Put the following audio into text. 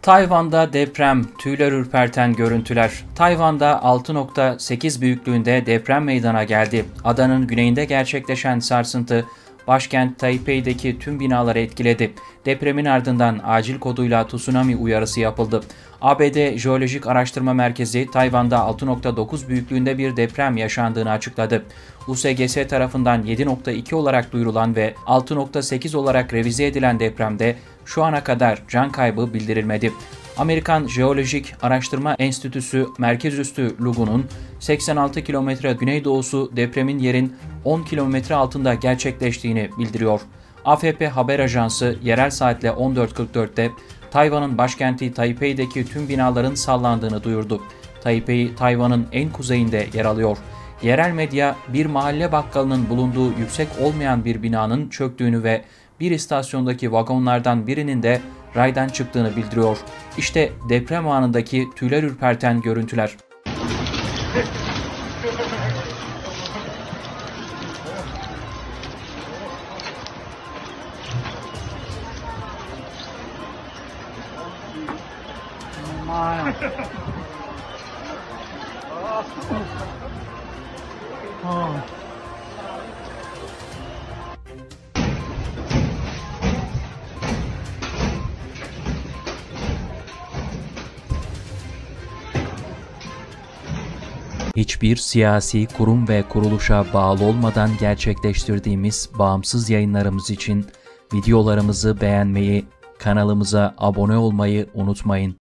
Tayvan'da deprem, tüyler ürperten görüntüler. Tayvan'da 6.8 büyüklüğünde deprem meydana geldi. Adanın güneyinde gerçekleşen sarsıntı, başkent Taipei'deki tüm binaları etkiledi. Depremin ardından acil koduyla tsunami uyarısı yapıldı. ABD Jeolojik Araştırma Merkezi, Tayvan'da 6.9 büyüklüğünde bir deprem yaşandığını açıkladı. USGS tarafından 7.2 olarak duyurulan ve 6.8 olarak revize edilen depremde şu ana kadar can kaybı bildirilmedi. Amerikan Jeolojik Araştırma Enstitüsü merkezüstü LUGU'nun 86 kilometre güneydoğusu depremin yerin 10 kilometre altında gerçekleştiğini bildiriyor. AFP haber ajansı yerel saatle 14.44'te Tayvan'ın başkenti Taipei'deki tüm binaların sallandığını duyurdu. Taipei, Tayvan'ın en kuzeyinde yer alıyor. Yerel medya bir mahalle bakkalının bulunduğu yüksek olmayan bir binanın çöktüğünü ve bir istasyondaki vagonlardan birinin de raydan çıktığını bildiriyor. İşte deprem anındaki tüyler ürperten görüntüler. Hiçbir siyasi kurum ve kuruluşa bağlı olmadan gerçekleştirdiğimiz bağımsız yayınlarımız için videolarımızı beğenmeyi, kanalımıza abone olmayı unutmayın.